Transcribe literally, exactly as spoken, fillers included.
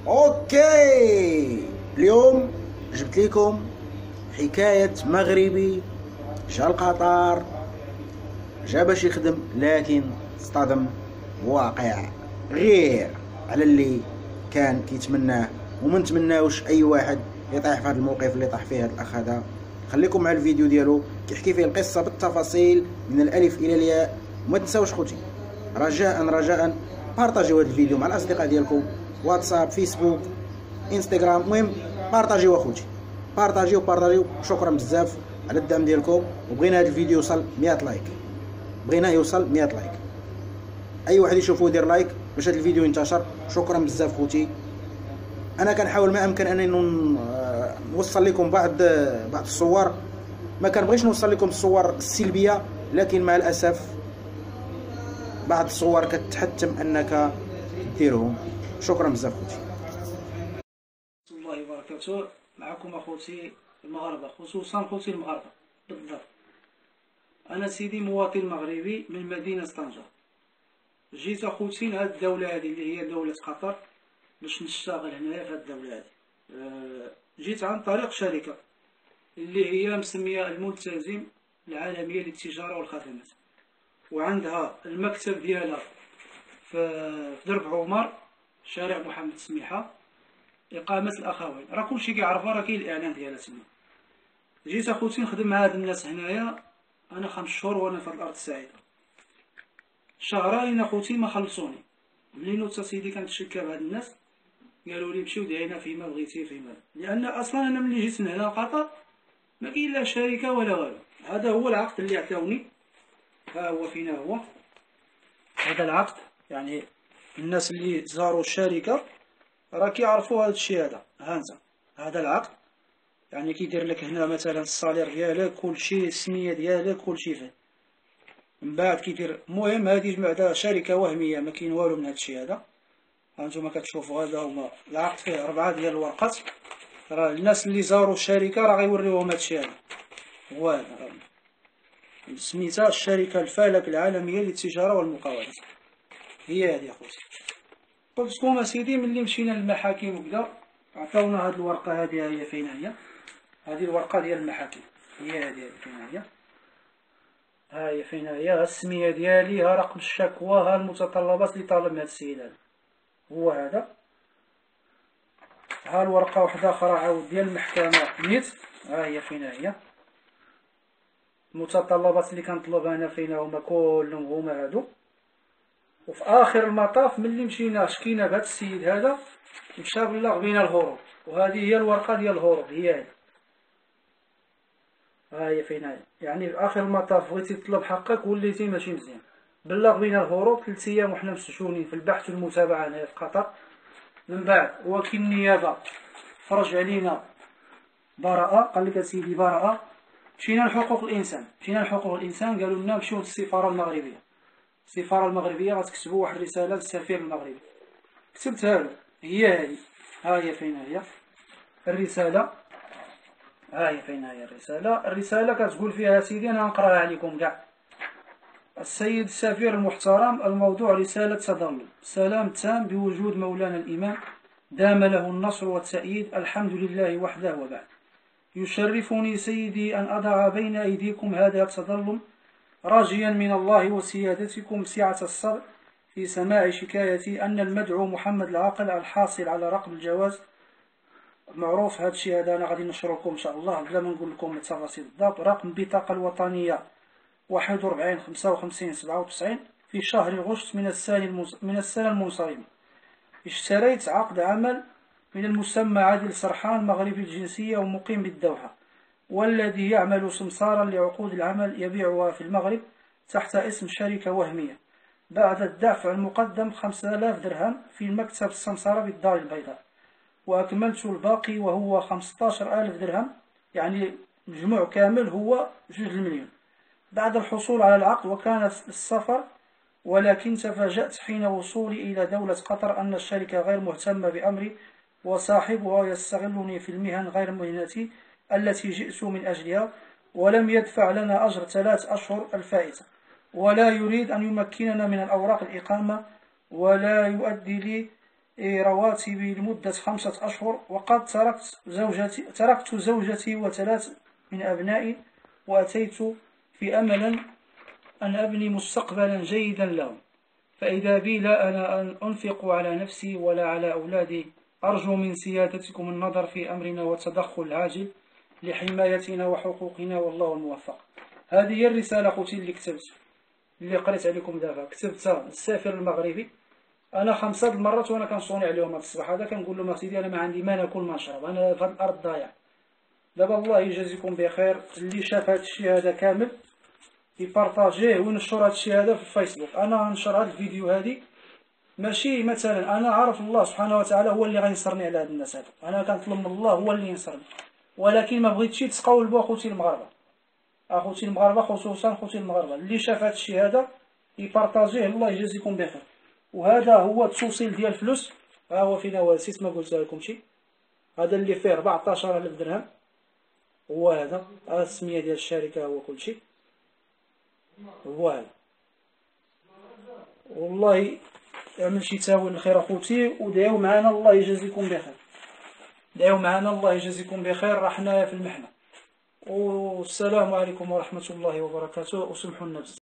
اوكي، اليوم جبت لكم حكاية مغربي جا لقطر، جا باش يخدم لكن اصطدم بواقع غير على اللي كان كيتمناه، وما نتمناوش اي واحد يطيح في هذا الموقف اللي طاح فيه هذا الاخ هذا. خليكم مع الفيديو ديالو كيحكي فيه القصة بالتفاصيل من الالف الى الياء. وما تنساوش خوتي، رجاء رجاء بارطاجيو هذا الفيديو مع الاصدقاء ديالكم، واتساب، فيسبوك، انستغرام، المهم بارطاجيو اخوتي، بارطاجيو بارطاجيو. شكرا بزاف على الدعم ديالكم، وبغينا هذا الفيديو يوصل مية لايك، بغيناه يوصل مية لايك. اي واحد يشوفه يدير لايك باش هذا الفيديو ينتشر. شكرا بزاف خوتي. انا كنحاول ما امكن انني نوصل لكم بعض بعض الصور، ما كنبغيش نوصل لكم الصور السلبيه، لكن مع الاسف بعض الصور كتحتم انك ديرهم. شكرا بزاف خوتي. الله وبركاته. معكم اخوتي المغاربه، خصوصا خوتي المغاربه بالضبط. انا سيدي مواطن مغربي من مدينه طنجة. جيت اخوتي لهاد الدوله هذه اللي هي دوله قطر باش نشتغل هنايا في هاد الدوله هذه. أه جيت عن طريق شركه اللي هي مسميه الملتزم العالميه للتجاره والخدمات، وعندها المكتب ديالها في درب عمر، شارع محمد سميحه، إقامة الأخوين. راه كلشي كيعرفها، راه كاين الإعلان ديالها تما. جيت أخوتي نخدم مع هاد الناس هنايا، أنا خمس شهور وأنا في هاد الأرض السعيدة. شهرين أخوتي ما خلصوني. منين نوضت سيدي كنتشكى بهاد الناس، قالوا لي مشي ودعينا فيما بغيتي فيما، لأن أصلا أنا ملي جيت من هنا لقطر ما كاين لا شركة ولا والو. هذا هو العقد اللي عطاوني، ها هو فينا هو هذا العقد. يعني الناس اللي زاروا الشركة راه كيعرفوا هذا الشيء هذا. هانتا هذا العقد، يعني كيدير لك هنا مثلا الصالير ديالك، كلشي، السميه ديالك، كلشي فيه. من بعد كيدير، المهم هذه بعدا شركه وهميه، ما كاين والو من هذا الشيء هذا. هانتوما كتشوفوا هذا هما العقد، فيه اربعه ديال الورقات. راه الناس اللي زاروا الشركه راه غيوريوهم هذا الشيء هذا. هو هذا سميتها الشركه الفلك العالميه للتجاره والمقاولات، هي هذه اخوتي. قلت لكم اسيدي ملي مشينا للمحاكم وكذا عطاونا هاد الورقه هذه، هي فين هي؟ هذه الورقه ديال المحاكم، هي هذه فين هي؟ ها هي فين هي؟ ها السميه ديالي، ها رقم الشكوى، ها المتطلبات اللي طالب من هاد السيد هذا، هو هذا. ها الورقه واحده اخرى عاود ديال المحكمه نيت، ها هي فين هي؟ المتطلبات اللي كنطلب انا فين هما؟ كلهم هما هادو. وفي اخر المطاف ملي مشينا شكينا بهذا السيد هذا، مشى بلغ بينا الهروب، وهذه هي الورقه ديال الهروب، هي هذه. ها هي فين هي؟ يعني في اخر المطاف بغيتي تطلب حقك وليتي ماشي مزيان. بلغ بينا الهروب ثلاث ايام وحنا مسجونين في البحث والمتابعه هنا في قطر. من بعد وكيل النيابه فرج علينا براءه، قال لك اسيدي براءه. مشينا لحقوق الانسان، مشينا لحقوق الانسان، قالوا لنا مشيو للسفاره المغربيه. السفاره المغربيه غتكتبوا واحد الرساله للسفير المغربي. كتبتها له، هي هذه. ها هي فين هي الرساله؟ ها هي فين هي الرساله؟ الرساله كتقول فيها سيدي، انا نقراها عليكم كاع. السيد السفير المحترم، الموضوع رساله تظلم. سلام تام بوجود مولانا الامام دام له النصر والتأييد، الحمد لله وحده وبعد. يشرفني سيدي ان اضع بين ايديكم هذا التظلم، راجيا من الله وسيادتكم سعة الصدر في سماع شكايتي أن المدعو محمد العاقل الحاصل على رقم الجواز معروف. هذا الشيء هذا أنا غادي نشر لكم إن شاء الله بلا ما نقول لكم التفاصيل بالضبط. رقم البطاقة الوطنية واحد وأربعين خمسة وخمسين سبعة وتسعين في شهر غشت من السنة من السنة المنصرمة. اشتريت عقد عمل من المسمى عادل سرحان، مغربي الجنسية ومقيم بالدوحة، والذي يعمل سمسارا لعقود العمل يبيعها في المغرب تحت اسم شركة وهمية، بعد الدفع المقدم خمسة آلاف درهم في المكتب السمسارة بالدار البيضاء، وأكملت الباقي وهو خمسة عشر ألف درهم، يعني مجموع كامل هو جوج المليون بعد الحصول على العقد. وكان السفر، ولكن تفاجأت حين وصولي إلى دولة قطر أن الشركة غير مهتمة بأمري، وصاحبها يستغلني في المهن غير مهنتي التي جئت من أجلها، ولم يدفع لنا أجر ثلاث أشهر الفائتة، ولا يريد أن يمكننا من الأوراق الإقامة، ولا يؤدي لي رواتبي لمدة خمسة أشهر، وقد تركت زوجتي تركت زوجتي وثلاث من أبنائي، وأتيت في أمل أن أبني مستقبلا جيدا لهم، فإذا بي لا أنا أن أنفق على نفسي ولا على أولادي. أرجو من سيادتكم النظر في أمرنا والتدخل العاجل لحمايتنا وحقوقنا، والله الموفق. هذه هي الرسالة خوتي اللي كتبت، اللي قريت عليكم دابا. كتبتها للسفير المغربي. انا خمسة المرات وانا كنصوني عليهم هذا الصباح هذا، كنقول لهم سيدي انا ما عندي ما ناكل ما نشرب، انا في هذه الارض ضايع. دابا الله يجازيكم بخير، اللي شاف هذا الشيء هذا كامل يبارطاجيه وينشر هذا الشيء هذا في الفيسبوك. انا ننشر هذا الفيديو هذه ماشي مثلا، انا عارف الله سبحانه وتعالى هو اللي غينصرني على هاد الناس هذا، انا كنطلب من الله هو اللي ينصرني، ولكن ما بغيتش تقولبوا اخوتي المغاربه، اخوتي المغاربه خصوصا اخوتي المغاربه اللي شاف هذا الشيء هذا يبارطاجيه، الله يجازيكم بخير. وهذا هو التوصيل ديال الفلوس، ها هو فينا واسيت ما قلت لكم شي، هذا اللي فيه أربعطاش ألف درهم، هو هذا السميه ديال الشركه هو كل شيء، هو هذا. والله يعمل شي تاويل الخير اخوتي، ودعيو معنا الله يجازيكم بخير، دعيو معنا الله يجازيكم بخير، راه حنايا في المحنه. والسلام عليكم ورحمه الله وبركاته، وسمحوا لنا بزاف.